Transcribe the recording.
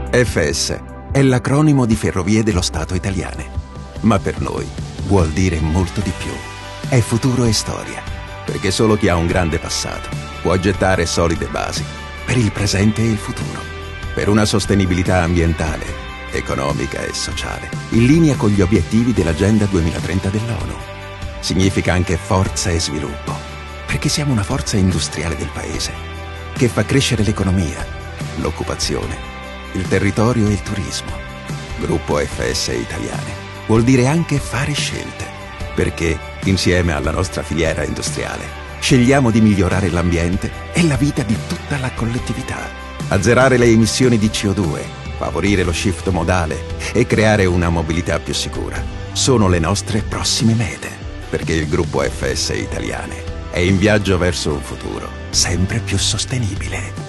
FS è l'acronimo di Ferrovie dello Stato Italiane, ma per noi vuol dire molto di più. È futuro e storia, perché solo chi ha un grande passato può gettare solide basi per il presente e il futuro, per una sostenibilità ambientale, economica e sociale, in linea con gli obiettivi dell'Agenda 2030 dell'ONU. Significa anche forza e sviluppo, perché siamo una forza industriale del Paese, che fa crescere l'economia, l'occupazione, il territorio e il turismo. Gruppo FS Italiane vuol dire anche fare scelte, perché insieme alla nostra filiera industriale scegliamo di migliorare l'ambiente e la vita di tutta la collettività, azzerare le emissioni di CO2, favorire lo shift modale e creare una mobilità più sicura. Sono le nostre prossime mete, perché il gruppo FS Italiane è in viaggio verso un futuro sempre più sostenibile.